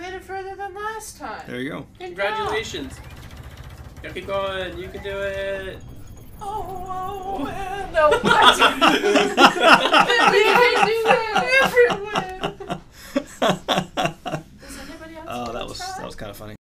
made it further than last time. There you go. Congratulations. Gotta keep going. You can do it. Oh, man. No, what? We can't do that.